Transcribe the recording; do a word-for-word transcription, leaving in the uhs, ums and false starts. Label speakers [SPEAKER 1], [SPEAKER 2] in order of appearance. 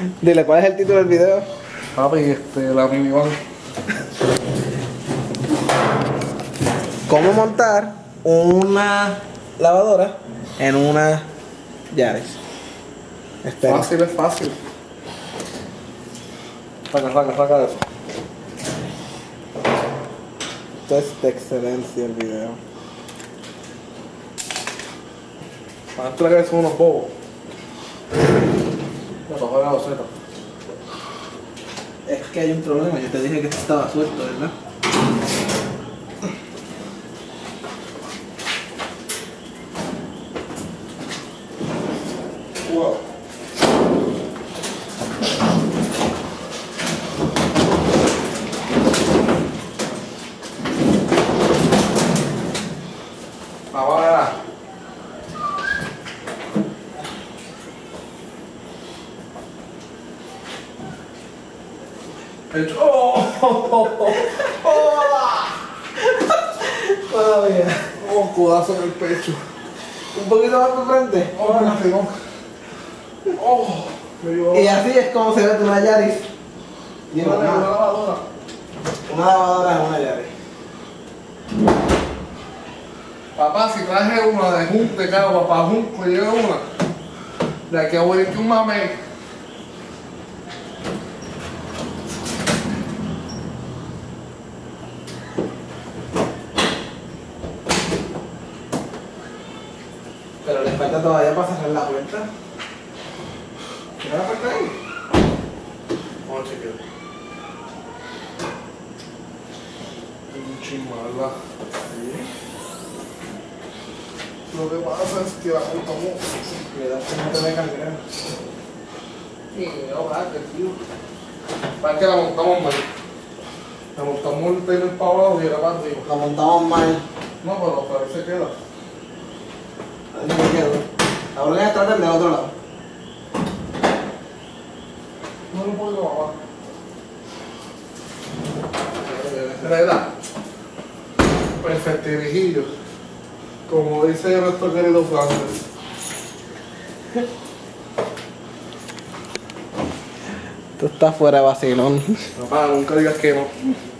[SPEAKER 1] Dile, ¿cuál es el título del video?
[SPEAKER 2] Papi, este, la minivan.
[SPEAKER 1] ¿Cómo montar una lavadora en una Yaris? Espera.
[SPEAKER 2] Fácil, es fácil. Saca, saca, saca eso.
[SPEAKER 1] Esto es de excelencia el video.
[SPEAKER 2] Para esto le son unos bobos. Me tocó la loseta.
[SPEAKER 1] Es que hay un problema, yo te dije que esto estaba suelto, ¿verdad?
[SPEAKER 2] Wow. Ahora. El... ¡Oh! ¡Oh! ¡Oh! ¡Oh!
[SPEAKER 1] Todavía.
[SPEAKER 2] ¡Oh! Codazo en el pecho.
[SPEAKER 1] Un poquito más por frente.
[SPEAKER 2] ¡Oh! Me pegó. ¡Oh! Me dio...
[SPEAKER 1] Y así es como se ve tu una Yaris. Y
[SPEAKER 2] una,
[SPEAKER 1] una,
[SPEAKER 2] una lavadora.
[SPEAKER 1] una lavadora en una Yaris.
[SPEAKER 2] Papá, si traje una de junte de cagua para junco y llega una, de aquí a voy a un mame.
[SPEAKER 1] Pero le falta todavía para cerrar la puerta.
[SPEAKER 2] ¿Cierra la puerta ahí? Vamos a chequear. Un chimala. ¿Sí? Lo que pasa es que la montamos.
[SPEAKER 1] Cuidado que no te ve cargar.
[SPEAKER 2] Sí, no, va, que tío. Para que la montamos mal. La montamos el trailer para abajo y era para arriba.
[SPEAKER 1] La montamos mal.
[SPEAKER 2] No, pero para ahí se queda.
[SPEAKER 1] Ahí me quedo. Ahora voy a tratar del otro lado.
[SPEAKER 2] No lo puedo bajar. ¿Verdad? Perfecto, viejillo. Como dice nuestro querido Flanders.
[SPEAKER 1] Tú estás fuera de vacilón.
[SPEAKER 2] Papá, nunca digas que no.